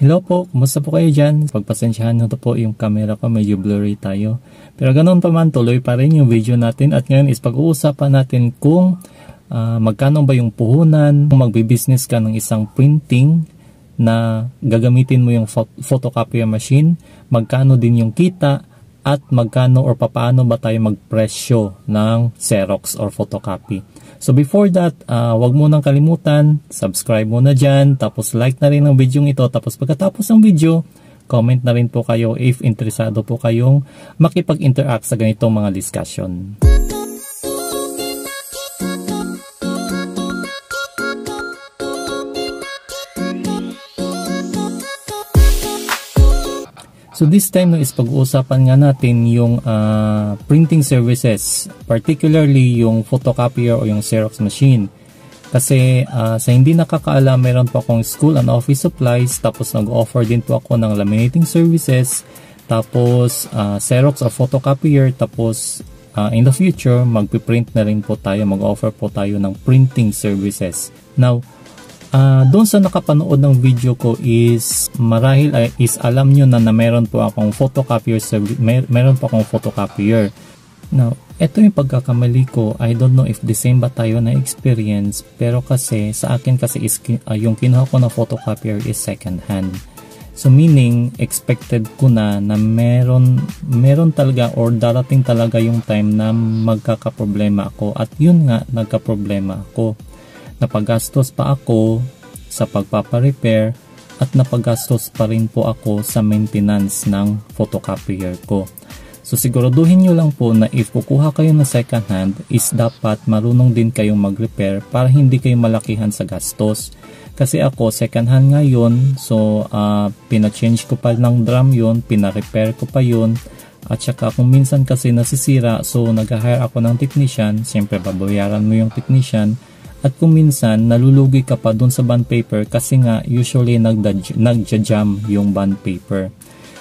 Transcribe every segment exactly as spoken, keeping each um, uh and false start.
Hello po, kumusta po kayo dyan? Pagpasensyahan nyo to po yung camera ko, medyo blurry tayo. Pero ganoon pa man, tuloy pa rin yung video natin. At ngayon is pag-uusapan natin kung uh, magkano ba yung puhunan, kung magbibusiness ka ng isang printing na gagamitin mo yung photocopier machine, magkano din yung kita, at magkano or papaano ba tayo magpresyo ng Xerox or photocopy. So before that, uh, wag mo nang kalimutan, subscribe muna dyan, tapos like na rin ang video ito, tapos pagkatapos ng video, comment na rin po kayo if interesado po kayong makipag-interact sa ganitong mga discussion. So this time no, is pag-uusapan nga natin yung uh, printing services, particularly yung photocopier o yung Xerox machine. Kasi uh, sa hindi nakakaalam, meron po akong school and office supplies, tapos nag-offer din po ako ng laminating services, tapos uh, Xerox or photocopier, tapos uh, in the future, magpiprint na rin po tayo, mag-offer po tayo ng printing services. Now, Uh, doon sa nakapanood ng video ko is marahil uh, is alam nyo na na meron po akong photocopier mer meron po akong photocopier. Now, ito yung pagkakamali ko. I don't know if the same ba tayo na experience, pero kasi sa akin kasi is uh, yung kinuha ko na photocopier is second hand. So meaning expected ko na na meron meron talaga or darating talaga yung time na magkakaproblema ako, at yun nga, nagkaproblema ako. Napagastos pa ako sa pagpaparepair at napagastos pa rin po ako sa maintenance ng photocopier ko. So siguraduhin nyo lang po na if kukuha kayo ng second hand is dapat marunong din kayong mag-repair para hindi kayo malakihan sa gastos. Kasi ako second hand ngayon, so uh, pina-change ko pa ng drum yun, pina-repair ko pa yun. At saka kung minsan kasi nasisira, so nag-hire ako ng technician, siyempre babayaran mo yung technician. At kung minsan, nalulugi ka pa dun sa bond paper kasi nga usually nagja-jam yung bond paper.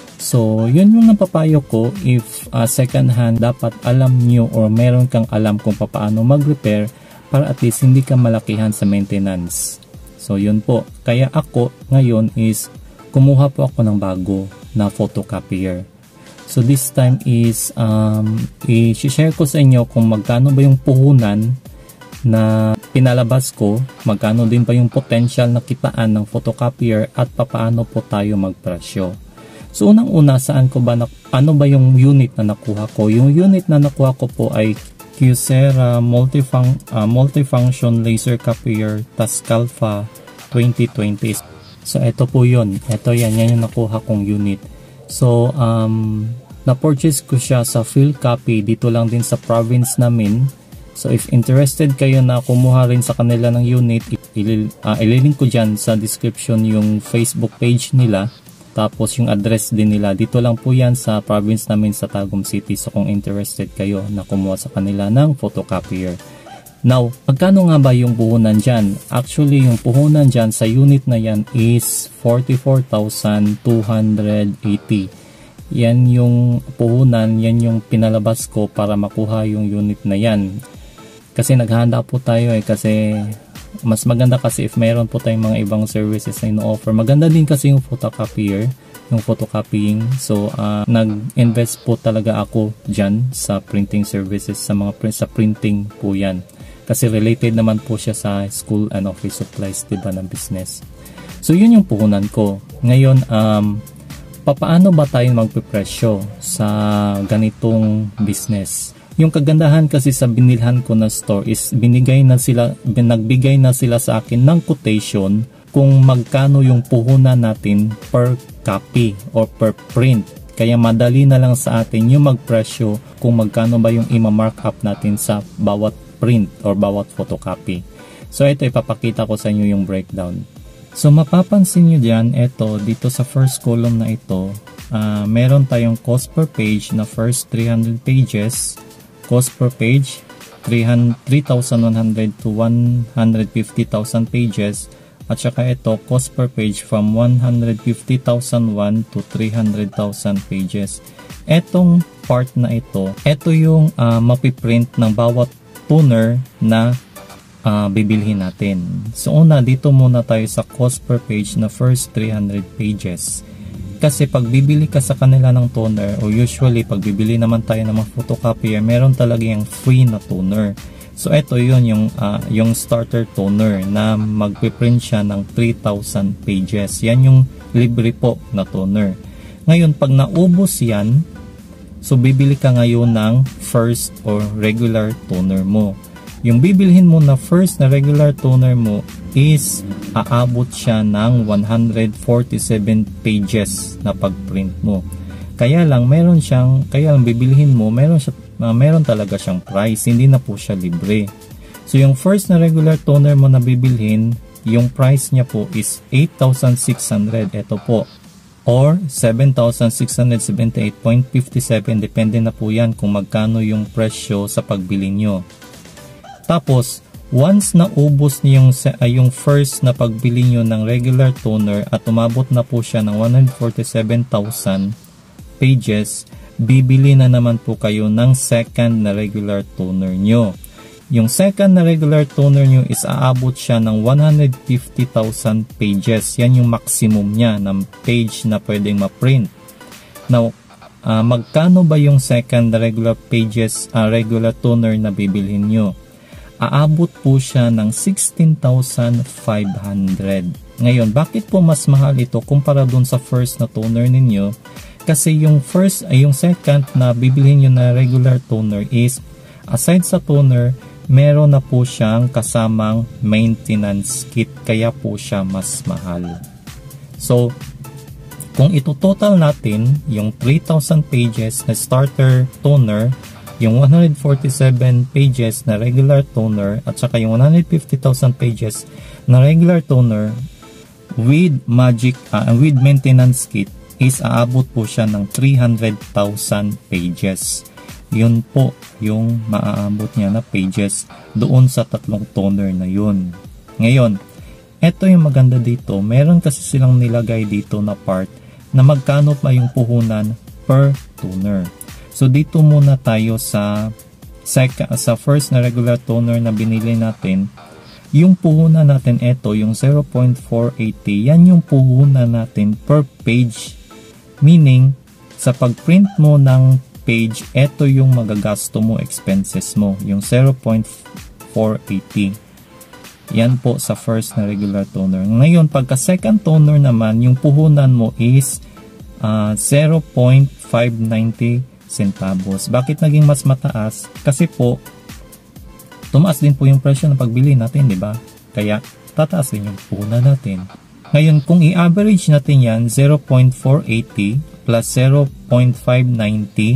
So, yun yung napapayo ko. If uh, second hand, dapat alam nyo or meron kang alam kung paano mag-repair para at least hindi ka malakihan sa maintenance. So, yun po. Kaya ako ngayon is kumuha po ako ng bago na photocopier. So, this time is um, i-share ko sa inyo kung magkano ba yung puhunan na pinalabas ko, magkano din pa yung potential na kitaan ng photocopier at papaano po tayo magpresyo. So unang-una, saan ko ba na, ano ba yung unit na nakuha ko? Yung unit na nakuha ko po ay Kyocera Multifun uh, Multifunction Laser Copier Tascalfa twenty twenty. So ito po yun. Ito yan, yan yung nakuha kong unit. So um, na-purchase ko siya sa field copy dito lang din sa province namin. So if interested kayo na kumuha rin sa kanila ng unit, ilil, uh, ililink ko dyan sa description yung Facebook page nila, tapos yung address din nila. Dito lang po yan sa province namin sa Tagum City. So kung interested kayo na kumuha sa kanila ng photocopier. Now, magkano nga ba yung puhunan dyan? Actually, yung puhunan dyan sa unit na yan is forty-four thousand two hundred eighty. Yan yung puhunan, yan yung pinalabas ko para makuha yung unit na yan. Kasi naghahanda po tayo eh, kasi mas maganda kasi if mayroon po tayong mga ibang services na ino-offer. Maganda din kasi yung photocopier, yung photocopying. So uh, nag-invest po talaga ako dyan sa printing services, sa mga print, sa printing po yan. Kasi related naman po siya sa school and office supplies, diba, ng business. So yun yung puhunan ko. Ngayon, um, papaano ba tayo magpipresyo sa ganitong business? Yung kagandahan kasi sa binilhan ko na store is binigay na sila, nagbigay na sila sa akin ng quotation kung magkano yung puhunan natin per copy or per print. Kaya madali na lang sa atin yung magpresyo kung magkano ba yung ima-markup natin sa bawat print or bawat photocopy. So ito, ipapakita ko sa inyo yung breakdown. So mapapansin nyo dyan, ito dito sa first column na ito, uh, meron tayong cost per page na first three hundred pages, cost per page three thousand one hundred to one hundred fifty thousand pages, at saka ito cost per page from one hundred fifty thousand one to three hundred thousand pages. Etong part na ito, ito yung uh, mapiprint ng bawat toner na uh, bibilhin natin. So una, dito muna tayo sa cost per page na first three hundred pages. Kasi pag bibili ka sa kanila ng toner, o usually pag bibili naman tayo ng mga photocopier, meron talaga yung free na toner. So ito yun yung, uh, yung starter toner na magpiprint siya ng three thousand pages. Yan yung libre po na toner. Ngayon pag naubos yan, so bibili ka ngayon ng first or regular toner mo. Yung bibilhin mo na first na regular toner mo is aabot siya ng one hundred forty-seven pages na pagprint mo. Kaya lang meron siyang, kaya lang bibilhin mo, meron siya, uh, meron talaga siyang price, hindi na po siya libre. So yung first na regular toner mo na bibilhin, yung price niya po is eight thousand six hundred, ito po, or seven thousand six hundred seventy-eight point five seven, depende na po yan kung magkano yung presyo sa pagbili nyo. Tapos, once na ubos niyo yung, uh, yung first na pagbili nyo ng regular toner at umabot na po siya ng one hundred forty-seven thousand pages, bibili na naman po kayo ng second na regular toner nyo. Yung second na regular toner nyo is aabot siya ng one hundred fifty thousand pages. Yan yung maximum niya ng page na pwedeng ma-print. Now, uh, magkano ba yung second na regular pages, uh, regular toner na bibilhin nyo? Aabot po siya ng sixteen thousand five hundred. Ngayon, bakit po mas mahal ito kumpara dun sa first na toner ninyo? Kasi yung first ay yung second na bibilhin nyo na regular toner is, aside sa toner, meron na po siyang kasamang maintenance kit, kaya po siya mas mahal. So, kung ito total natin, yung three thousand pages na starter toner, yung one hundred forty-seven pages na regular toner, at saka yung one hundred fifty thousand pages na regular toner with magic uh, with maintenance kit is aabot po siya ng three hundred thousand pages. Yun po yung maaabot niya na pages doon sa tatlong toner na yun. Ngayon, eto yung maganda dito, meron kasi silang nilagay dito na part na magkano pa yung puhunan per toner. So dito muna tayo sa second, sa first na regular toner na binili natin. Yung puhunan natin ito, yung zero point four eight zero, yan yung puhunan natin per page. Meaning, sa pagprint mo ng page, ito yung magagasto mo, expenses mo, yung zero point four eight zero. Yan po sa first na regular toner. Ngayon, pagka second toner naman, yung puhunan mo is uh, zero point five nine zero centavos. Bakit naging mas mataas? Kasi po, tumaas din po yung presyo ng pagbili natin, di ba? Kaya, tataas din yung puhunan natin. Ngayon, kung i-average natin yan, zero point four eight zero plus zero point five nine zero,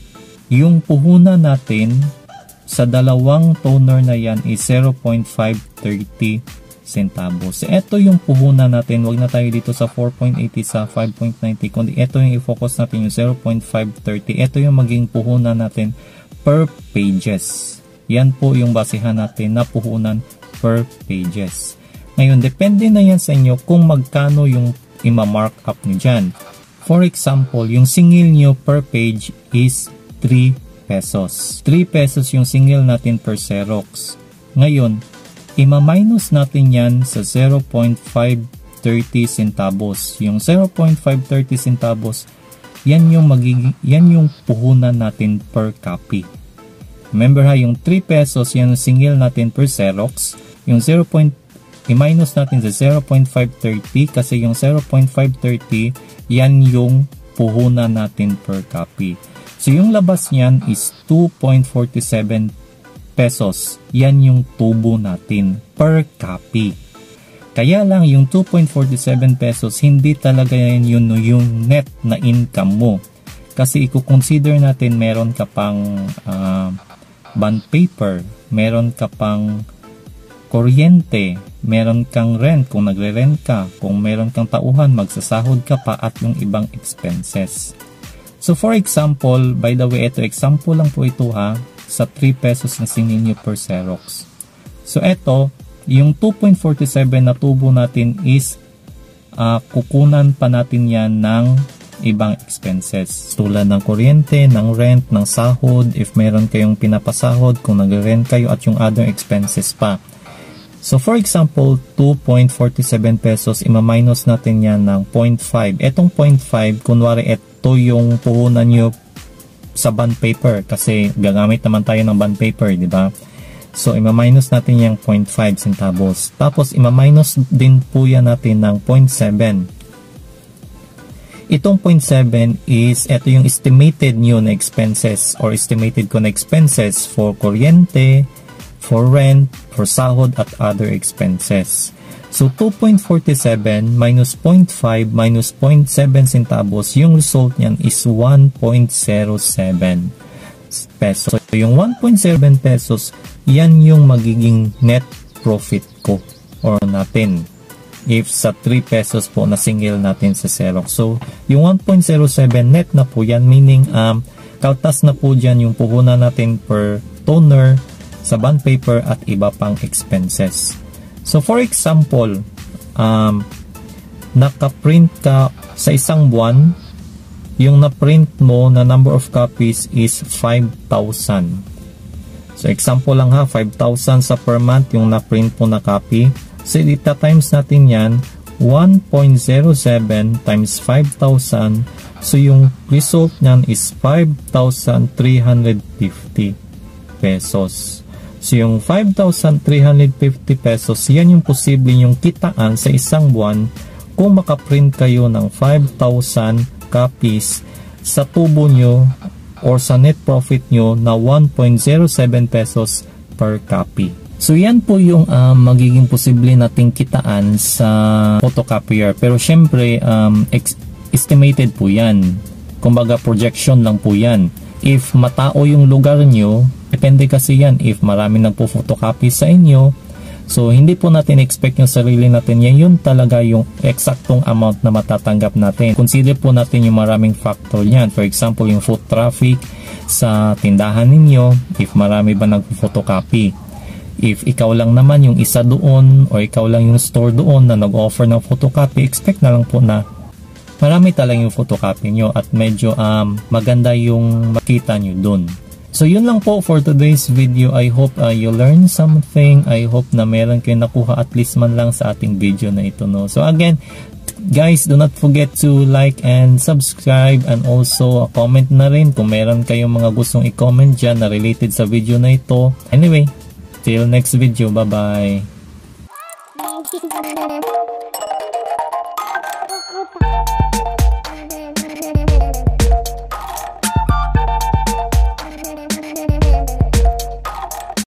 yung puhunan natin sa dalawang toner na yan is zero point five three zero centavos. Ito yung puhunan natin. Wag na tayo dito sa four point eight zero, sa five point nine zero, kundi ito yung i-focus natin, yung zero point five three zero. Ito yung maging puhunan natin per pages. Yan po yung basihan natin na puhunan per pages. Ngayon, depende na yan sa inyo kung magkano yung ima-mark up nyo dyan. For example, yung singil nyo per page is three pesos. three pesos yung singil natin per Xerox. Ngayon, ima-minus natin yan sa zero point five three zero centavos. Yung zero point five three zero centavos, yan yung magiging, yan yung puhunan natin per copy. Remember ha, yung three pesos, yan yung singil natin per Xerox. Yung zero. I-minus natin sa zero point five three zero kasi yung zero point five three zero, yan yung puhunan natin per copy. So yung labas niyan is two point four seven pesos. Yan yung tubo natin per copy. Kaya lang yung two point four seven pesos, hindi talaga yan yun yung net na income mo. Kasi i-consider natin meron ka pang uh, bond paper, meron ka pang kuryente, meron kang rent kung nagre-rent ka, kung meron kang tauhan, magsasahod ka pa, at yung ibang expenses. So for example, by the way, ito example lang po ito ha, sa three pesos na singil nyo per Xerox. So ito, yung two point four seven na tubo natin is uh, kukunan pa natin yan ng ibang expenses. Tulad ng kuryente, ng rent, ng sahod, if meron kayong pinapasahod, kung nagre-rent kayo, at yung other expenses pa. So for example, two point four seven pesos, ima-minus natin yan ng zero point five. Etong zero point five, kunwari ito yung puhunan nyo sa bond paper kasi gagamit naman tayo ng bond paper, di ba? So ima-minus natin yung zero point five centavos. Tapos ima-minus din po yan natin ng zero point seven. Itong zero point seven is ito yung estimated nyo na expenses or estimated ko na expenses for kuryente, for rent, for sahod at other expenses. So two point four seven minus zero point five minus zero point seven centavos, yung result niyan is one point zero seven pesos. So yung one point zero seven pesos, yan yung magiging net profit ko or natin if sa three pesos po na single natin sa Xerox. So yung one point zero seven net na po yan, meaning um, kaltas na po dyan yung puhunan natin per toner sa bond paper at iba pang expenses. So for example, um, naka-print ka sa isang buwan, yung na-print mo na number of copies is five thousand. So example lang ha, five thousand sa per month yung na-print mo na copy. So ita times natin yan, one point zero seven times five thousand. So yung result nyan is five thousand three hundred fifty pesos. So yung five thousand three hundred fifty pesos, yan yung posible yung kitaan sa isang buwan kung makaprint kayo ng five thousand copies sa tubo nyo or sa net profit nyo na one point zero seven pesos per copy. So yan po yung um, magiging posible nating kitaan sa photocopier. Pero syempre, um, estimated po yan. Kumbaga projection lang po yan. If matao yung lugar nyo, depende kasi yan if marami nagpo-photocopy sa inyo. So hindi po natin expect yung sarili natin yan. Yun talaga yung eksaktong amount na matatanggap natin. Consider po natin yung maraming factor yan. For example, yung foot traffic sa tindahan ninyo, if marami ba nagpo-photocopy. If ikaw lang naman yung isa doon o ikaw lang yung store doon na nag-offer ng photocopy, expect na lang po na marami talagang yung photocopy nyo at medyo um, maganda yung makita nyo doon. So yun lang po for today's video. I hope uh, you learned something. I hope na meron kayo nakuha at least man lang sa ating video na ito. No? So again, guys, do not forget to like and subscribe and also uh, comment na rin kung meron kayong mga gustong i-comment dyan na related sa video na ito. Anyway, till next video. Bye-bye.